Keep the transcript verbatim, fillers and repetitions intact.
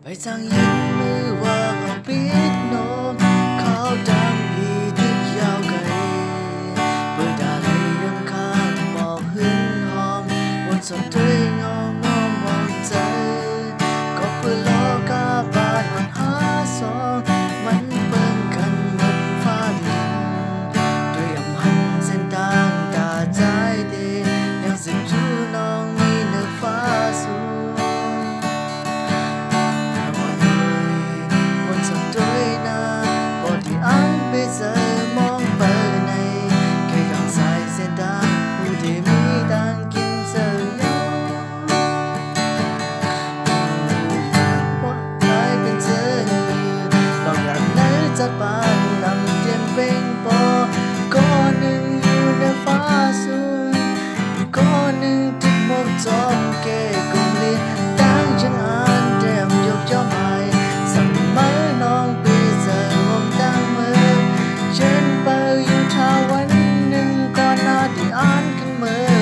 ไปทางยินมือว่าเอาปิดโนมเขาดังพีดิบยาวไกลเปิดดาเลยรำคาญหมอกหึงหอมวนสดด้วยงอมอมองใจก็เพื่อล้อกาบาดมันหาสองมันเบิ่งกันหมดฟ้าดินด้วยอำหันเส้นทางตาใจเดยังสิจูน้องมีเนื้อฟ้าสูงมองไปในแค่ข้างซ้ายเส้นทางผู้ที่มีดังกินเสือยอว่าไปเป็นเธอลองรักไหนจัดปานนำเตรียมเป่งปอก้อนหนึ่งอยู่ในฟ้าสูงก้อนหนึ่งติดหมวกจอมเก๋กุมลีตั้งฉันอ่านเตรียมยกจอมหายสั่งมาน้องปีเสือวงตั้งมือฉันเปิดอยู่ท่าวันหนึ่งก่อนหน้าที่อ่านขึ้นมือ